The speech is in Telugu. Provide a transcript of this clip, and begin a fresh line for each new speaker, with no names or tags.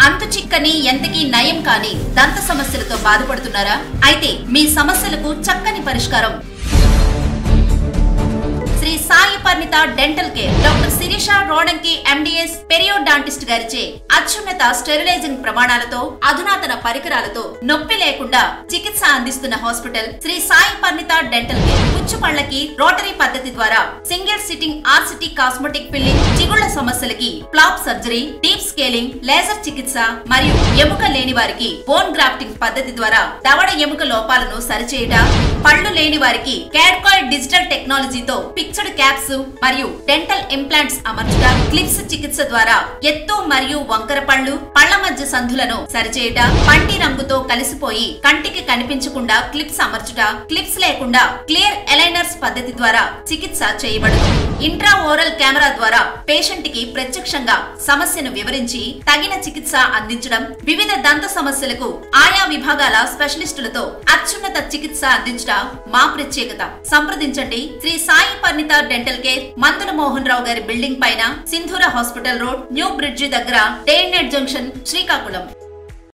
అంతు చిక్కని ఎంతకీ నయం కాని దంత సమస్యలతో బాధపడుతున్నారా? అయితే మీ సమస్యలకు చక్కని పరిష్కారం Shri Sai Parinitha dental care. Doctor Sirisha Rodanki MDS periodontist గారిచే అత్యున్నత స్టెరిలైజింగ్ ప్రమాణాలతో అధునాతన పరికరాలతో నొప్పి లేకుండా చికిత్స అందిస్తున్న hospital Shri Sai Parinitha dental care. పుచ్చుపళ్లకి రోటరీ పద్ధతి ద్వారా single sitting RCT cosmetic filling, చిగుళ్ల సమస్యలకి flap surgery, deep scaling, laser చికిత్స మరియు ఎముక లేని వారికి బోన్ గ్రాఫ్టింగ్ పద్ధతి ద్వారా దవడ ఎముక లోపాలను సరిచేయుట, పళ్ళు లేని వారికి క్యాడ్కాయిడ్ డిజిటల్ టెక్నాలజీతో ఫిక్స్డ్ క్యాప్స్ మరియు డెంటల్ ఇంప్లాంట్స్ అమర్చుట, క్లిప్స్ చికిత్స ద్వారా ఎత్తు మరియు వంకర పళ్ళు, పళ్ల మధ్య సందులను సరిచేయుట, పంటి రంగుతో కలిసిపోయి కంటికి కనిపించకుండా క్లిప్స్ అమర్చుట, క్లిప్స్ లేకుండా క్లియర్ ఎలైనర్స్ పద్ధతి ద్వారా చికిత్స చేయబడును. ఇంట్రా ఓరల్ కెమెరా ద్వారా పేషెంట్ కి ప్రత్యక్షంగా సమస్యను వివరించి తగిన చికిత్స అందించడం, వివిధ దంత సమస్యలకు ఆయా విభాగాల స్పెషలిస్టులతో అత్యున్నత చికిత్స అందించడం మా ప్రత్యేకత. సంప్రదించండి శ్రీ సాయి పరిణిత డెంటల్ కేర్, మందుల మోహన్ రావు గారి బిల్డింగ్ పైన, Sindhura hospital road, new bridge దగ్గర, day and night junction, Srikakulam.